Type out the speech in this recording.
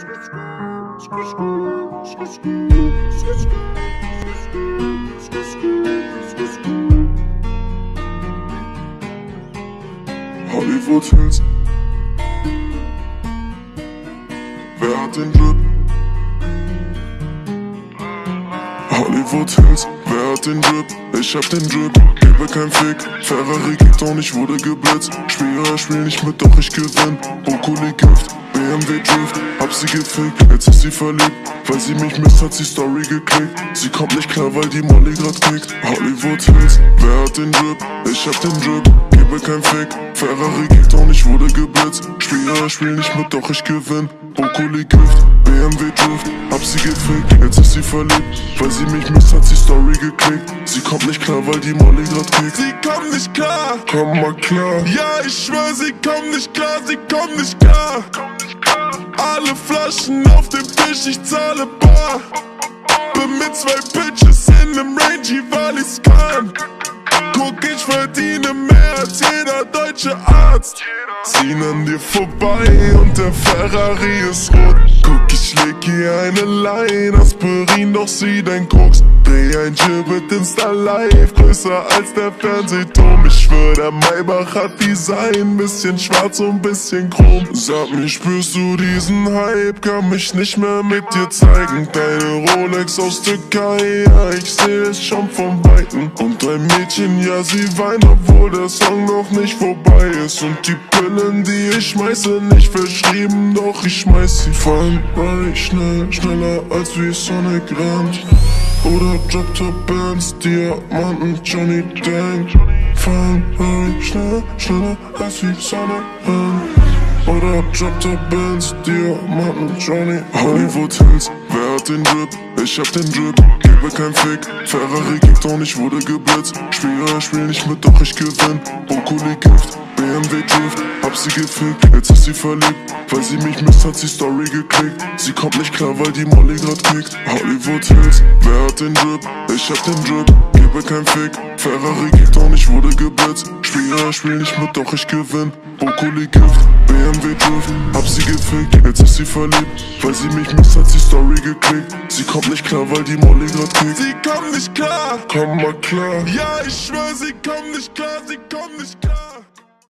Hollywood Hills. Wer hat den Drip? Hollywood Hills. Wer hat den Drip? Ich hab den Drip, gebe kein Fick. Ferrari geht und ich wurde geblitzt. Spiel nicht mit, doch ich gewinn. Brokkoli Gift, BMW Drift. Hab sie gefickt, jetzt ist sie verliebt. Weil sie mich misst, hat sie Story geklickt. Sie kommt nicht klar, weil die Molly grad kickt. Hollywood Hills, wer hat den Drip? Ich hab den Drip, gebe kein Fick. Ferrari geht und ich wurde geblitzt. Spiel nicht mit, doch ich gewinn. Brokkoli Gift, BMW Drift. Hab sie gefickt, jetzt ist sie verliebt. Weil sie mich misst, hat sie Story geklickt. Sie kommt nicht klar, weil die Molly grad kickt. Sie kommt nicht klar, komm mal klar. ja ich schwör, sie kommt nicht klar, sie kommt nicht klar. Alle Flaschen auf dem Tisch, ich zahle bar. Bin mit 2 Bitches in nem Rangy, weil ich's kann. Guck, ich verdiene mehr als jeder deutsche Arzt. Ziehen an dir vorbei und der Ferrari ist rot. Guck, ich leg hier eine Line, Aspirin, doch sie dein Koks. Dreh ein Gibbet Insta live, größer als der Fernsehturm. Ich schwör, der Maybach hat Design, bisschen schwarz und bisschen chrom. Sag mir, spürst du diesen Hype? Kann mich nicht mehr mit dir zeigen. Deine Rolex aus Türkei, ja ich seh es schon von Weitem. Und dein Mädchen, ja sie weint, obwohl der Song noch nicht vorbei ist. Und die Pillen, die ich schmeiße, nicht verschrieben, doch ich schmeiß sie. Fallen Rally schnell, schneller als wie Sonic rennt. Oder Drop-Top-Bands, Diamanten, Johnny denkt. Fallen Rally schnell, schneller als wie Sonic rennt. Oder Drop-Top-Bands, Diamanten, Johnny. Hollywood Hills, wer hat den Drip? Ich hab den Drip, gebe kein Fick. Ferrari kickt und ich wurde geblitzt. Spiel nicht mit, doch ich gewinn. Brokkoli Gift, BMW Drift. Hab sie gefickt, jetzt ist sie verliebt. Weil sie mich misst, hat sie Story geklickt. Sie kommt nicht klar, weil die Molly grad kickt. Hollywood Hills, wer hat den Drip? Ich hab den Drip, gebe kein Fick. Ferrari kickt und ich wurde geblitzt. Spiel nicht mit, doch ich gewinn. Brokkoli Gift, BMW Drift. Hab sie gefickt, jetzt ist sie verliebt. Weil sie mich misst, hat sie Story geklickt. Sie kommt nicht klar, weil die Molly grad kickt. Sie kommt nicht klar, komm mal klar. ja ich schwör, sie kommt nicht klar, sie kommt nicht klar.